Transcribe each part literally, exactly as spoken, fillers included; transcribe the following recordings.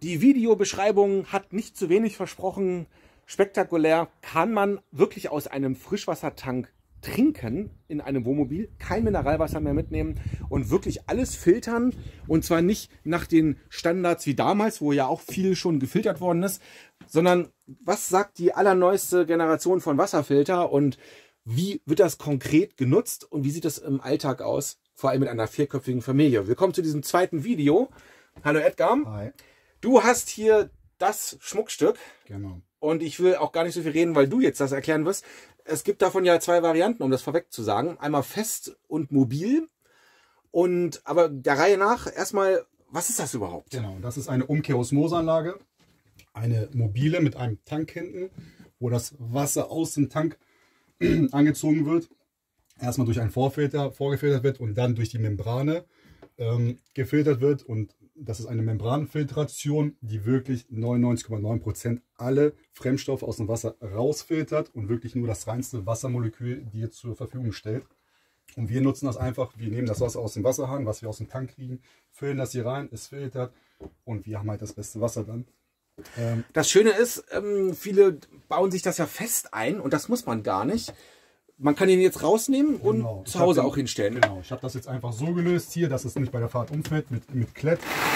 Die Videobeschreibung hat nicht zu wenig versprochen. Spektakulär, kann man wirklich aus einem Frischwassertank trinken in einem Wohnmobil, kein Mineralwasser mehr mitnehmen und wirklich alles filtern, und zwar nicht nach den Standards wie damals, wo ja auch viel schon gefiltert worden ist, sondern was sagt die allerneueste Generation von Wasserfilter und wie wird das konkret genutzt und wie sieht das im Alltag aus, vor allem mit einer vierköpfigen Familie. Willkommen zu diesem zweiten Video. Hallo Edgar. Hi. Du hast hier das Schmuckstück. Genau. Und ich will auch gar nicht so viel reden, weil du jetzt das erklären wirst. Es gibt davon ja zwei Varianten, um das vorweg zu sagen. Einmal fest und mobil. Und aber der Reihe nach erstmal, was ist das überhaupt? Genau, das ist eine Umkehrosmoseanlage. Eine mobile mit einem Tank hinten, wo das Wasser aus dem Tank angezogen wird. Erstmal durch einen Vorfilter vorgefiltert wird und dann durch die Membrane ähm, gefiltert wird. Und das ist eine Membranfiltration, die wirklich neunundneunzig Komma neun Prozent alle Fremdstoffe aus dem Wasser rausfiltert und wirklich nur das reinste Wassermolekül dir zur Verfügung stellt. Und wir nutzen das einfach, wir nehmen das Wasser aus dem Wasserhahn, was wir aus dem Tank kriegen, füllen das hier rein, es filtert und wir haben halt das beste Wasser dann. Ähm, das Schöne ist, ähm, viele bauen sich das ja fest ein und das muss man gar nicht. Man kann ihn jetzt rausnehmen und genau. zu Hause den, auch hinstellen. Genau, ich habe das jetzt einfach so gelöst hier, dass es nicht bei der Fahrt umfällt mit, mit Klett.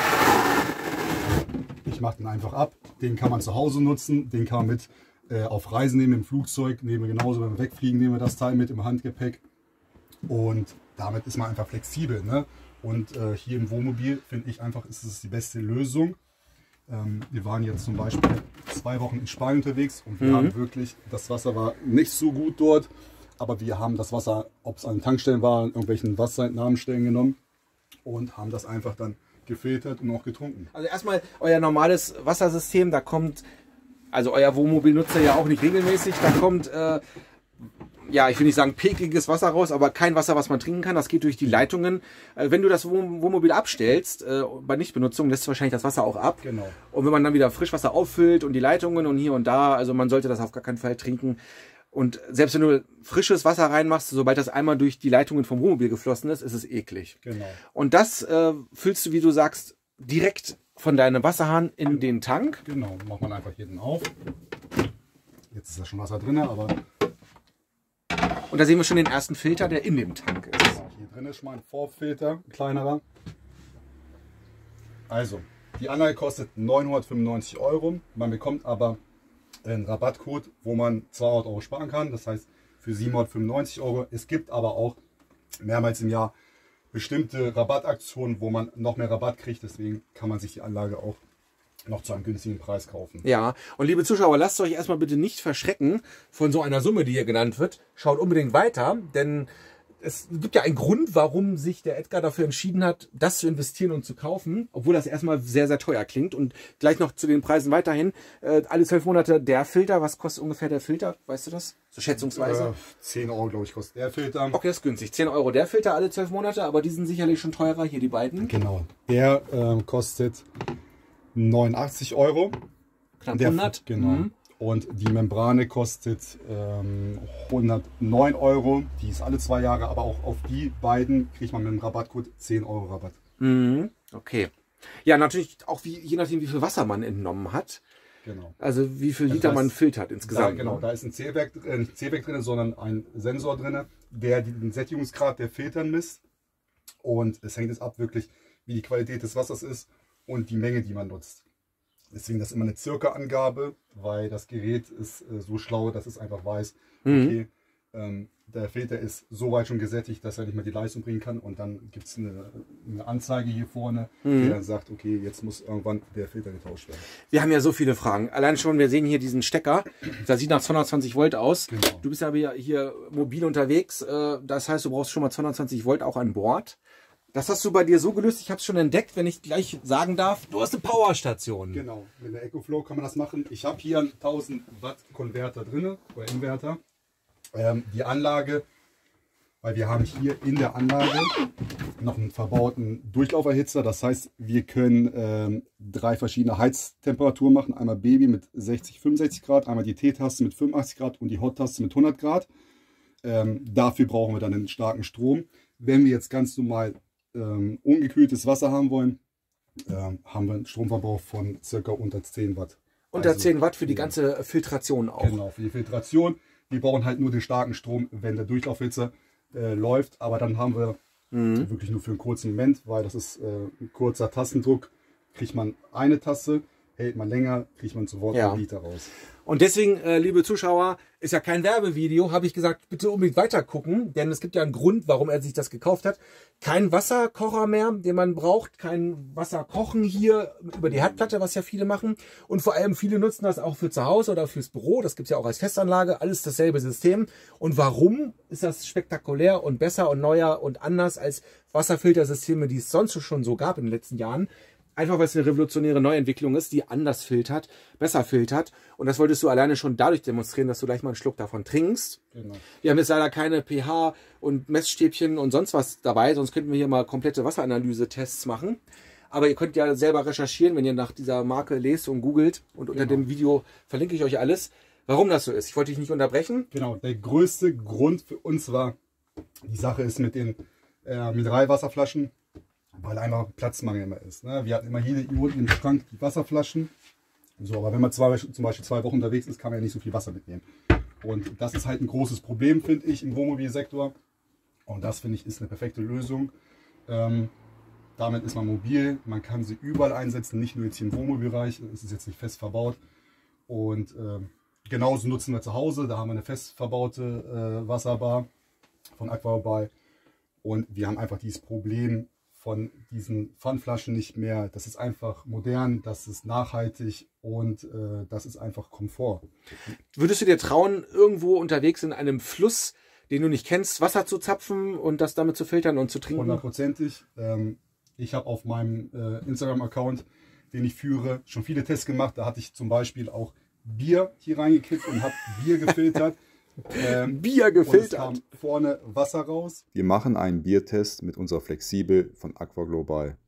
Ich mache den einfach ab. Den kann man zu Hause nutzen, den kann man mit äh, auf Reisen nehmen, im Flugzeug, nehmen wir genauso, wenn wir wegfliegen, nehmen wir das Teil mit im Handgepäck. Und damit ist man einfach flexibel. Ne? Und äh, hier im Wohnmobil finde ich einfach, ist es die beste Lösung. Ähm, wir waren jetzt zum Beispiel zwei Wochen in Spanien unterwegs und wir mhm. haben wirklich, das Wasser war nicht so gut dort. Aber wir haben das Wasser, ob es an Tankstellen war, an irgendwelchen Wasserentnahmestellen genommen und haben das einfach dann gefiltert und auch getrunken. Also erstmal euer normales Wassersystem, da kommt, also euer Wohnmobil nutzt ihr ja auch nicht regelmäßig, da kommt, äh, ja, ich will nicht sagen pekliges Wasser raus, aber kein Wasser, was man trinken kann, das geht durch die Leitungen. Äh, wenn du das Wohnmobil abstellst, äh, bei Nichtbenutzung, lässt du wahrscheinlich das Wasser auch ab. Genau. Und wenn man dann wieder Frischwasser auffüllt und die Leitungen und hier und da, also man sollte das auf gar keinen Fall trinken. Und selbst wenn du frisches Wasser reinmachst, sobald das einmal durch die Leitungen vom Wohnmobil geflossen ist, ist es eklig. Genau. Und das äh, füllst du, wie du sagst, direkt von deinem Wasserhahn in den Tank. Genau, macht man einfach jeden auf. Jetzt ist da schon Wasser drin, aber... Und da sehen wir schon den ersten Filter, der in dem Tank ist. Genau, hier drin ist schon mal ein Vorfilter, ein kleinerer. Also, die Anlage kostet neunhundertfünfundneunzig Euro. Man bekommt aber einen Rabattcode, wo man zweihundert Euro sparen kann, das heißt für siebenhundertfünfundneunzig Euro. Es gibt aber auch mehrmals im Jahr bestimmte Rabattaktionen, wo man noch mehr Rabatt kriegt, deswegen kann man sich die Anlage auch noch zu einem günstigen Preis kaufen. Ja, und liebe Zuschauer, lasst euch erstmal bitte nicht verschrecken von so einer Summe, die hier genannt wird. Schaut unbedingt weiter, denn es gibt ja einen Grund, warum sich der Edgar dafür entschieden hat, das zu investieren und zu kaufen, obwohl das erstmal sehr, sehr teuer klingt. Und gleich noch zu den Preisen weiterhin. Äh, alle zwölf Monate der Filter, was kostet ungefähr der Filter? Weißt du das? So schätzungsweise? Äh, zehn Euro, glaube ich, kostet der Filter. Okay, das ist günstig. zehn Euro der Filter alle zwölf Monate, aber die sind sicherlich schon teurer, hier die beiden. Genau. Der äh, kostet neunundachtzig Euro. Knapp der, hundert. Genau. Mhm. Und die Membrane kostet ähm, hundertneun Euro. Die ist alle zwei Jahre, aber auch auf die beiden kriegt man mit dem Rabattcode zehn Euro Rabatt. Mhm. Okay. Ja, natürlich auch wie, je nachdem, wie viel Wasser man entnommen hat. Genau. Also wie viel Liter also man filtert insgesamt. Da, genau, da ist ein Zählwerk, äh, nicht Zählwerk drin, sondern ein Sensor drin, der den Sättigungsgrad der Filtern misst. Und es hängt jetzt ab, wirklich, wie die Qualität des Wassers ist und die Menge, die man nutzt. Deswegen das ist immer eine Circa-Angabe, weil das Gerät ist äh, so schlau, dass es einfach weiß, mhm. okay, ähm, der Filter ist so weit schon gesättigt, dass er nicht mehr die Leistung bringen kann. Und dann gibt es eine, eine Anzeige hier vorne, mhm. die dann sagt, okay, jetzt muss irgendwann der Filter getauscht werden. Wir haben ja so viele Fragen. Allein schon, wir sehen hier diesen Stecker, der sieht nach zweihundertzwanzig Volt aus. Genau. Du bist aber hier mobil unterwegs, äh, das heißt, du brauchst schon mal zweihundertzwanzig Volt auch an Bord. Das hast du bei dir so gelöst, ich habe es schon entdeckt, wenn ich gleich sagen darf, du hast eine Powerstation. Genau, mit der EcoFlow kann man das machen. Ich habe hier einen tausend Watt Konverter drin, oder Inverter. Ähm, die Anlage, weil wir haben hier in der Anlage noch einen verbauten Durchlauferhitzer. Das heißt, wir können ähm, drei verschiedene Heiztemperaturen machen. Einmal Baby mit sechzig, fünfundsechzig Grad, einmal die T-Taste mit fünfundachtzig Grad und die Hot-Taste mit hundert Grad. Ähm, dafür brauchen wir dann einen starken Strom. Wenn wir jetzt ganz normal ähm, ungekühltes Wasser haben wollen, ähm, haben wir einen Stromverbrauch von circa unter zehn Watt. Unter also, zehn Watt für die ganze Filtration auch. Genau, für die Filtration. Wir brauchen halt nur den starken Strom, wenn der Durchlaufhitze äh, läuft. Aber dann haben wir mhm. wirklich nur für einen kurzen Moment, weil das ist äh, ein kurzer Tastendruck. Kriegt man eine Taste, hält man länger, kriegt man sofort ja. einen Liter raus. Und deswegen, äh, liebe Zuschauer, ist ja kein Werbevideo, habe ich gesagt, bitte unbedingt weiter gucken, denn es gibt ja einen Grund, warum er sich das gekauft hat. Kein Wasserkocher mehr, den man braucht, kein Wasserkochen hier über die Herdplatte, was ja viele machen. Und vor allem viele nutzen das auch für zu Hause oder fürs Büro, das gibt es ja auch als Festanlage, alles dasselbe System. Und warum ist das spektakulär und besser und neuer und anders als Wasserfiltersysteme, die es sonst schon so gab in den letzten Jahren? Einfach weil es eine revolutionäre Neuentwicklung ist, die anders filtert, besser filtert. Und das wolltest du alleine schon dadurch demonstrieren, dass du gleich mal einen Schluck davon trinkst. Genau. Wir haben jetzt leider keine pH und Messstäbchen und sonst was dabei, sonst könnten wir hier mal komplette Wasseranalyse-Tests machen. Aber ihr könnt ja selber recherchieren, wenn ihr nach dieser Marke lest und googelt. Und unter genau. dem Video verlinke ich euch alles, warum das so ist. Ich wollte dich nicht unterbrechen. Genau, der größte Grund für uns war, die Sache ist mit den äh, Mineralwasserflaschen, weil einfach Platzmangel immer ist. Ne? Wir hatten immer hier unten im Schrank die Wasserflaschen. So, aber wenn man zwei, zum Beispiel zwei Wochen unterwegs ist, kann man ja nicht so viel Wasser mitnehmen. Und das ist halt ein großes Problem, finde ich, im Wohnmobilsektor. Und das, finde ich, ist eine perfekte Lösung. Ähm, damit ist man mobil, man kann sie überall einsetzen, nicht nur jetzt hier im Wohnmobilbereich. Es ist jetzt nicht fest verbaut. Und ähm, genauso nutzen wir zu Hause. Da haben wir eine fest verbaute äh, Wasserbar von Aquabuy. Und wir haben einfach dieses Problem von diesen Pfandflaschen nicht mehr. Das ist einfach modern, das ist nachhaltig und äh, das ist einfach Komfort. Würdest du dir trauen, irgendwo unterwegs in einem Fluss, den du nicht kennst, Wasser zu zapfen und das damit zu filtern und zu trinken? Hundertprozentig. Ähm, ich habe auf meinem äh, Instagram-Account, den ich führe, schon viele Tests gemacht. Da hatte ich zum Beispiel auch Bier hier reingekippt und habe Bier gefiltert. Ähm, Bier gefiltert. Und es kam vorne Wasser raus. Wir machen einen Biertest mit unserer Flexibel von AquaGlobal.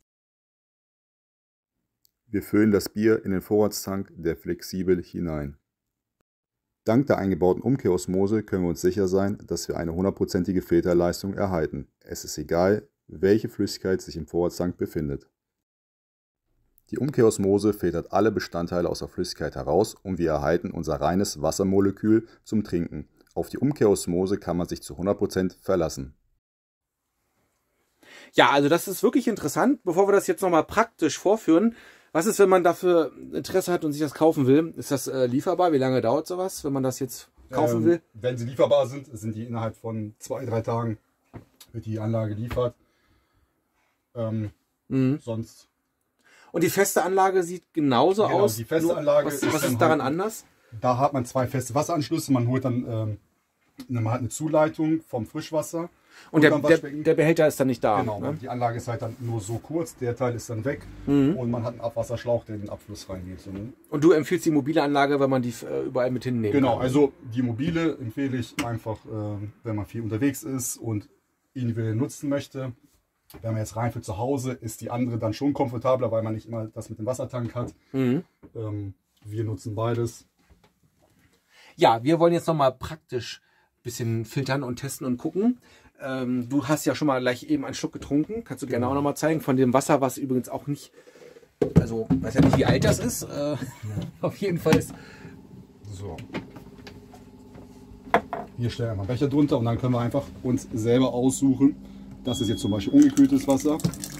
Wir füllen das Bier in den Vorratstank der Flexibel hinein. Dank der eingebauten Umkehrosmose können wir uns sicher sein, dass wir eine hundertprozentige Filterleistung erhalten. Es ist egal, welche Flüssigkeit sich im Vorratstank befindet. Die Umkehrosmose filtert alle Bestandteile aus der Flüssigkeit heraus und wir erhalten unser reines Wassermolekül zum Trinken. Auf die Umkehrosmose kann man sich zu hundert Prozent verlassen. Ja, also das ist wirklich interessant. Bevor wir das jetzt nochmal praktisch vorführen, was ist, wenn man dafür Interesse hat und sich das kaufen will? Ist das äh, lieferbar? Wie lange dauert sowas, wenn man das jetzt kaufen ähm, will? Wenn sie lieferbar sind, sind die innerhalb von zwei, drei Tagen wird die Anlage geliefert. Ähm, mhm. Sonst... Und die feste Anlage sieht genauso genau, aus. Die feste Anlage was, was ist, ist daran halt, anders? Da hat man zwei feste Wasseranschlüsse. Man holt dann ähm, man hat eine Zuleitung vom Frischwasser. Und der, der, der Behälter ist dann nicht da. Genau, ne? Die Anlage ist halt dann nur so kurz. Der Teil ist dann weg. Mhm. Und man hat einen Abwasserschlauch, der in den Abfluss reingeht. So, ne? Und du empfiehlst die mobile Anlage, wenn man die äh, überall mit hinnehmen Genau, kann? also die mobile empfehle ich einfach, äh, wenn man viel unterwegs ist und individuell nutzen möchte. Wenn man jetzt rein für zu Hause, ist die andere dann schon komfortabler, weil man nicht immer das mit dem Wassertank hat. Mhm. Ähm, wir nutzen beides. Ja, wir wollen jetzt nochmal praktisch ein bisschen filtern und testen und gucken. Ähm, du hast ja schon mal gleich eben einen Schluck getrunken. Kannst du gerne genau. auch nochmal zeigen. Von dem Wasser, was übrigens auch nicht, also weiß ja nicht, wie alt das ist. Äh, ja. Auf jeden Fall ist... So. Hier stellen wir mal Becher drunter und dann können wir einfach uns selber aussuchen. Das ist jetzt zum Beispiel ungekühltes Wasser.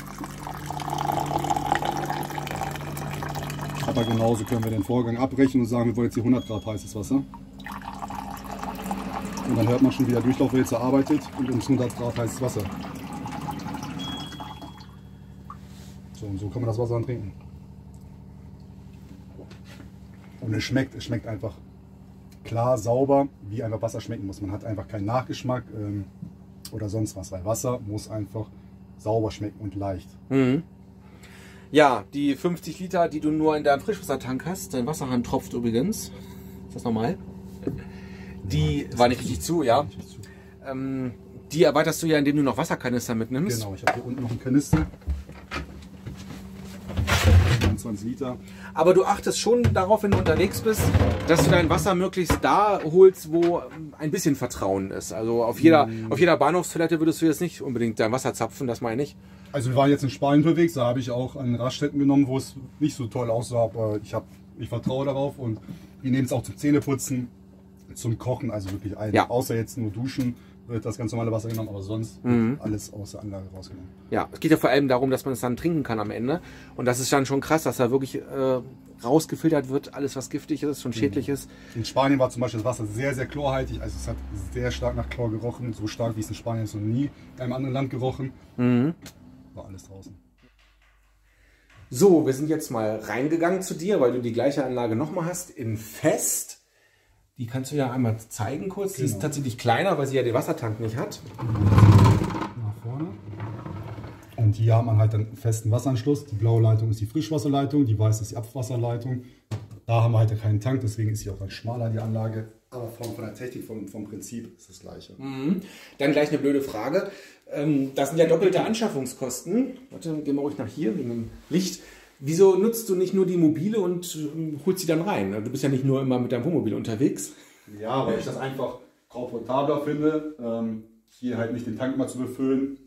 Aber genauso können wir den Vorgang abbrechen und sagen, wir wollen jetzt hier hundert Grad heißes Wasser. Und dann hört man schon, wie der Durchlaufwälzer arbeitet und uns hundert Grad heißes Wasser. So, und so kann man das Wasser dann trinken. Und es schmeckt, es schmeckt einfach klar, sauber, wie einfach Wasser schmecken muss. Man hat einfach keinen Nachgeschmack. Ähm, oder sonst was, weil Wasser muss einfach sauber schmecken und leicht. Mhm. Ja, die fünfzig Liter, die du nur in deinem Frischwassertank hast, dein Wasserhahn tropft übrigens. Ist das normal? Die ja, war nicht richtig zu, ja. Richtig zu. Ähm, die erweiterst du ja, indem du noch Wasserkanister mitnimmst. Genau, ich habe hier unten noch einen Kanister. fünfundzwanzig Liter. Aber du achtest schon darauf, wenn du unterwegs bist, dass du dein Wasser möglichst da holst, wo ein bisschen Vertrauen ist. Also auf jeder, mm. auf jeder Bahnhofstoilette würdest du jetzt nicht unbedingt dein Wasser zapfen, das meine ich. Also wir waren jetzt in Spanien unterwegs, da habe ich auch an Raststätten genommen, wo es nicht so toll aussah, aber ich, hab, ich vertraue darauf und wir nehmen es auch zum Zähneputzen, zum Kochen, also wirklich ein, ja. Außer jetzt nur Duschen wird das ganz normale Wasser genommen, aber sonst mhm. alles aus der Anlage rausgenommen. Ja, es geht ja vor allem darum, dass man es dann trinken kann am Ende und das ist dann schon krass, dass da wirklich äh, rausgefiltert wird, alles was giftig ist und schädlich ist. In Spanien war zum Beispiel das Wasser sehr, sehr chlorhaltig, also es hat sehr stark nach Chlor gerochen, so stark wie es in Spanien ist noch nie in einem anderen Land gerochen. Mhm. War alles draußen. So, wir sind jetzt mal reingegangen zu dir, weil du die gleiche Anlage nochmal hast, in Fest. Die kannst du ja einmal zeigen kurz. Genau. Die ist tatsächlich kleiner, weil sie ja den Wassertank nicht hat. Nach vorne. Und hier hat man halt einen festen Wasseranschluss. Die blaue Leitung ist die Frischwasserleitung, die weiße ist die Abwasserleitung. Da haben wir halt keinen Tank, deswegen ist sie auch dann schmaler, die Anlage. Aber von, von der Technik, vom, vom Prinzip ist das gleiche. Mhm. Dann gleich eine blöde Frage. Ähm, das sind ja doppelte Anschaffungskosten. Warte, gehen wir ruhig nach hier wegen dem Licht. Wieso nutzt du nicht nur die Mobile und äh, holst sie dann rein? Du bist ja nicht nur immer mit deinem Wohnmobil unterwegs. Ja, weil ich das einfach komfortabler finde, ähm, hier halt nicht den Tank mal zu befüllen.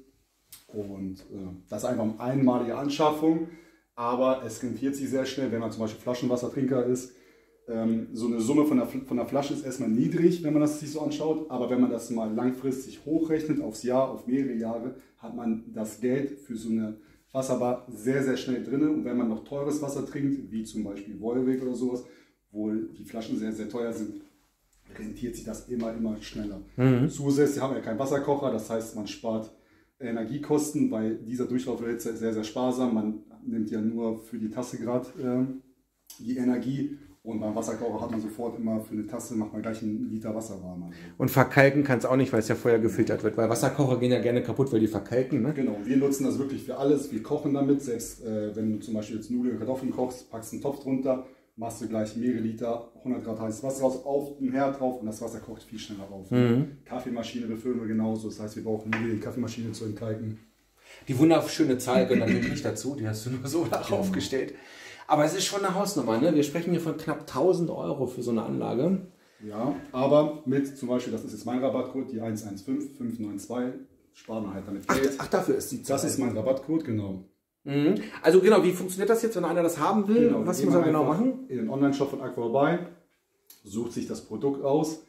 Und äh, das ist einfach eine einmalige Anschaffung. Aber es rentiert sich sehr schnell, wenn man zum Beispiel Flaschenwassertrinker ist. Ähm, so eine Summe von der, von der Flasche ist erstmal niedrig, wenn man das sich so anschaut. Aber wenn man das mal langfristig hochrechnet, aufs Jahr, auf mehrere Jahre, hat man das Geld für so eine Wasserbar sehr, sehr schnell drin. Und wenn man noch teures Wasser trinkt, wie zum Beispiel Wolwig oder sowas, wo die Flaschen sehr, sehr teuer sind, rentiert sich das immer, immer schneller. Mhm. Zusätzlich haben wir ja keinen Wasserkocher, das heißt, man spart Energiekosten, weil dieser Durchlaufhitze ist sehr, sehr sparsam. Man nimmt ja nur für die Tasse gerade äh, die Energie. Und beim Wasserkocher hat man sofort immer für eine Tasse, macht man gleich einen Liter Wasser warm. Also. Und verkalken kann es auch nicht, weil es ja vorher gefiltert wird. Weil Wasserkocher gehen ja gerne kaputt, weil die verkalken. Ne? Genau, wir nutzen das wirklich für alles. Wir kochen damit. Selbst äh, wenn du zum Beispiel jetzt Nudeln und Kartoffeln kochst, packst einen Topf drunter, machst du gleich mehrere Liter hundert Grad heißes Wasser raus, auf den Herd drauf und das Wasser kocht viel schneller auf. Mhm. Kaffeemaschine befüllen wir genauso. Das heißt, wir brauchen nur die Kaffeemaschine zu entkalken. Die wunderschöne Zahl gehört natürlich nicht dazu. Die hast du nur so darauf gestellt. Aber es ist schon eine Hausnummer, ne? Wir sprechen hier von knapp tausend Euro für so eine Anlage. Ja, aber mit zum Beispiel, das ist jetzt mein Rabattcode, die eins eins fünf fünf neun zwei, sparen wir halt damit Geld. Ach, ach, dafür ist die Zahl. Das ist mein Rabattcode, genau. Mhm. Also genau, wie funktioniert das jetzt, wenn einer das haben will? Genau, was muss er genau machen? In den Online-Shop von Aqua vorbei, sucht sich das Produkt aus,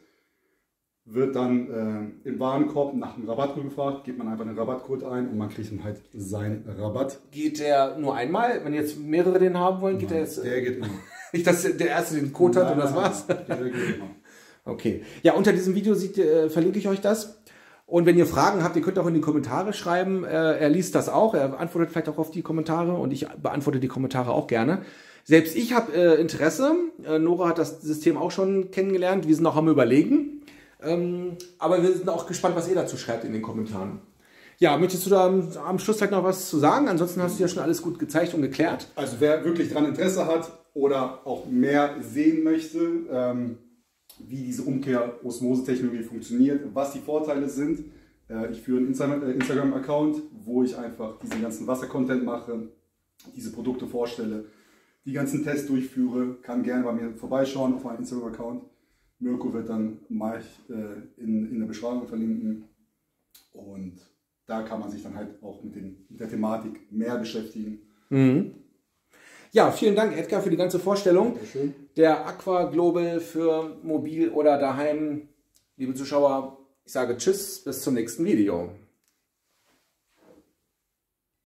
wird dann äh, im Warenkorb nach dem Rabattcode gefragt, gibt man einfach einen Rabattcode ein und man kriegt dann halt seinen Rabatt. Geht der nur einmal? Wenn jetzt mehrere den haben wollen, geht Nein, der jetzt? Der geht immer. Nicht, dass der erste den Code hat und das war's? Der geht immer. Okay. Ja, unter diesem Video sieht, äh, verlinke ich euch das. Und wenn ihr Fragen habt, ihr könnt auch in die Kommentare schreiben. Äh, er liest das auch, er antwortet vielleicht auch auf die Kommentare und ich beantworte die Kommentare auch gerne. Selbst ich habe äh, Interesse. Äh, Nora hat das System auch schon kennengelernt. Wir sind noch am Überlegen. Ähm, aber wir sind auch gespannt, was ihr dazu schreibt in den Kommentaren. Ja, möchtest du da am, am Schluss vielleicht noch was zu sagen? Ansonsten hast du ja schon alles gut gezeigt und geklärt. Also wer wirklich daran Interesse hat oder auch mehr sehen möchte, ähm, wie diese Umkehr-Osmose-Technologie funktioniert, was die Vorteile sind. Äh, ich führe einen Instagram-Account, wo ich einfach diesen ganzen Wasser-Content mache, diese Produkte vorstelle, die ganzen Tests durchführe, kann gerne bei mir vorbeischauen auf meinem Instagram-Account. Mirko wird dann mal äh, in, in der Beschreibung verlinken und da kann man sich dann halt auch mit, den, mit der Thematik mehr beschäftigen. Mhm. Ja, vielen Dank, Edgar, für die ganze Vorstellung. Dankeschön. Der Aqua Global für mobil oder daheim. Liebe Zuschauer, ich sage Tschüss, bis zum nächsten Video.